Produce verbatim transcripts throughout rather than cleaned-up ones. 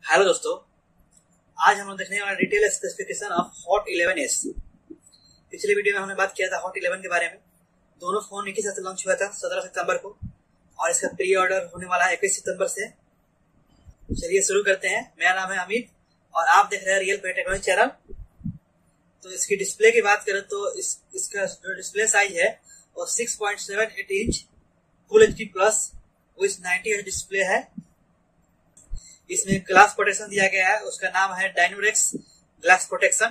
Hello दोस्तों, आज हम लोग देखने वाला detail specification of hot eleven S. पिछले वीडियो में हमने बात किया था हॉट इलेवन के बारे में। दोनों फोन एक ही साथ लॉन्च हुआ था सत्रह सितंबर को और इसका प्री ऑर्डर होने वाला है इक्कीस सितंबर से। चलिए शुरू करते हैं। मेरा नाम है अमित और आप देख रहे हैं रियल पे टेक्नोलॉजी चैनल। तो इसकी डिस्प्ले की बात करें तो इस, इसका जो डिस्प्ले साइज है वो six point seven eight inch full H D plus with ninety hertz display है। इसमें ग्लास प्रोटेक्शन दिया गया है, उसका नाम है डायनोरेक्स ग्लास प्रोटेक्शन।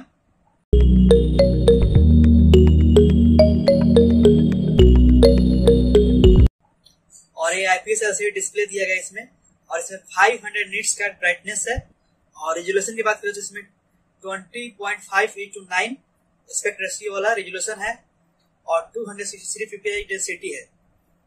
और ये आईपीएस एलसीडी डिस्प्ले दिया गया है इसमें, और इसमें फाइव हंड्रेड निट्स का ब्राइटनेस है। और रेजोल्यूशन की बात करें तो इसमें twenty point five into nine aspect ratio वाला रेजोल्यूशन है और two hundred sixty three PPI density है।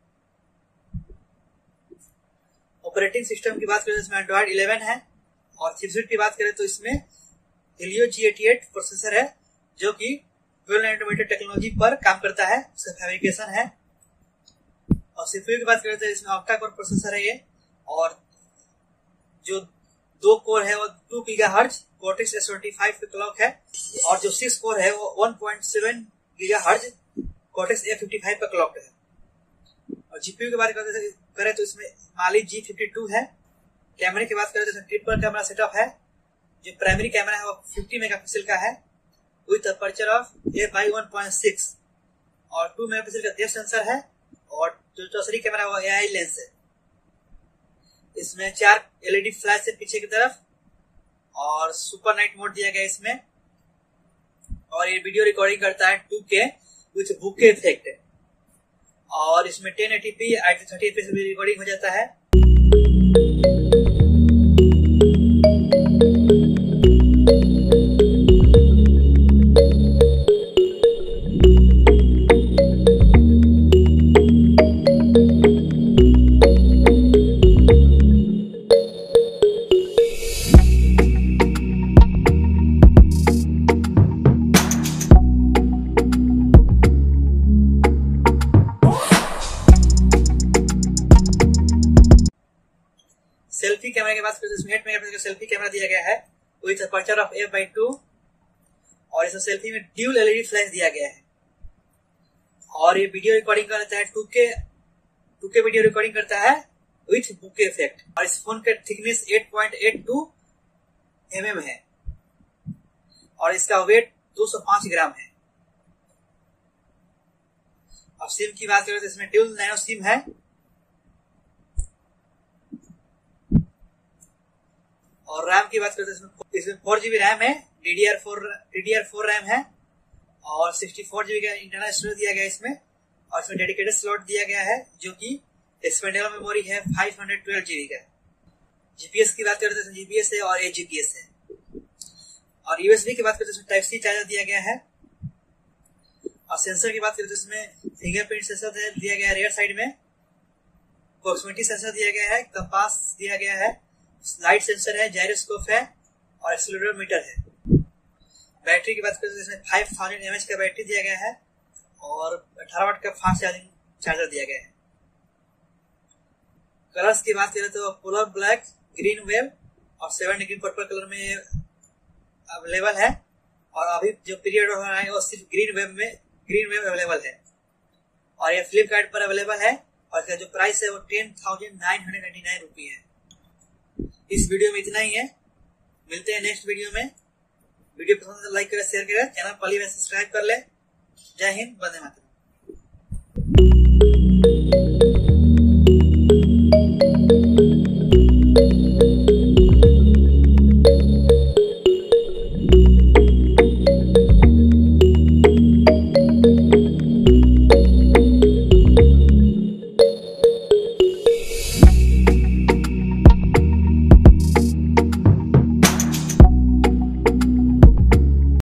ऑपरेटिंग सिस्टम की बात करें तो इसमें एंड्रॉइड इलेवन है और चिपसेट की बात करें तो इसमें Helio G eighty eight processor है जो कि ट्वेल्व नैनोमीटर टेक्नोलॉजी पर काम करता है, उसका फैब्रिकेशन है। और सीपीयू की बात करें तो इसमें ऑक्टा कोर प्रोसेसर है ये, और जो दो कोर है वो two gigahertz cortex S twenty five पे क्लॉक है, और जो सिक्स कोर है वो one point seven gigahertz cortex A fifty five पे क्लॉक है। और जीपीयू की बात करें तो इसमें माली जी फिफ्टी टू है। कैमरे की बात करें तो ट्रिपल कैमरा सेटअप है। जो प्राइमरी कैमरा है वो फिफ्टी मेगापिक्सल का है with aperture of F I one point six, और टू मेगापिक्सल का डेप्थ सेंसर है, और जो दूसरी कैमरा वो एआई लेंस है। इसमें चार एलईडी फ्लैश है पीछे की तरफ, और सुपर नाइट मोड दिया गया इसमें, और ये वीडियो रिकॉर्डिंग करता है टू के विद बुके इफेक्ट है। और इसमें ten eighty P at thirty F P S भी रिकॉर्डिंग हो जाता है। सेल्फी कैमरा की बात करें तो इसमें एट मेगापिक्सल का सेल्फी कैमरा दिया गया है with aperture of F by two, और इसमें सेल्फी में ड्यूल एलईडी फ्लैश दिया गया है। और ये वीडियो रिकॉर्डिंग करता है टू के टू के वीडियो रिकॉर्डिंग करता है विथ बुके इफेक्ट। और इस फोन का thickness eight point eight two MM है, और इसका वेट दो सौ पांच ग्राम है। अब सिम की बात करें तो इसमें ड्यूल नैनो सिम है, और रैम की बात करते हैं इसमें इसमें फोर जीबी रैम है, DDR four DDR four RAM है, और सिक्सटी फोर जीबी का इंटरनल स्टोरेज दिया गया है इसमें। और इसमें डेडिकेटेड स्लॉट दिया गया है जो कि एक्सपेंडेबल मेमोरी है फाइव हंड्रेड ट्वेल्व जीबी का। जीपीएस की बात करते हैं जीपीएस है और एजीपीएस है। और यूएसबी की बात करते हैं टाइप सी चार्जर दिया गया है। और सेंसर की बात करते हैं इसमें फिंगरप्रिंट सेंसर दिया गया है रेयर साइड में, प्रॉक्सिमिटी सेंसर दिया गया है, कंपास दिया गया है, लाइट सेंसर है, जायरोस्कोप है, और एक्सीलरोमीटर है। बैटरी की बात करें तो इसमें फाइव थाउजेंड एमएच का बैटरी दिया गया है, और अठारह वाट का फास्ट चार्जिंग चार्जर दिया गया है। कलर्स की बात करें तो पोलर ब्लैक, ग्रीन वेव और सेवन डिग्री पर्पल कलर में अवेलेबल है। और अभी जो पीरियड हो रहा है वो सिर्फ ग्रीन वेव में ग्रीन वेव अवेलेबल है, और ये फ्लिपकार्ट पर अवेलेबल है। और इसका जो प्राइस है वो ten thousand nine hundred ninety nine rupee है। इस वीडियो में इतना ही है, मिलते हैं नेक्स्ट वीडियो में। वीडियो पसंद है तो लाइक करें, शेयर करें, चैनल पहली बार सब्सक्राइब कर ले। जय हिंद, वंदे मातरम।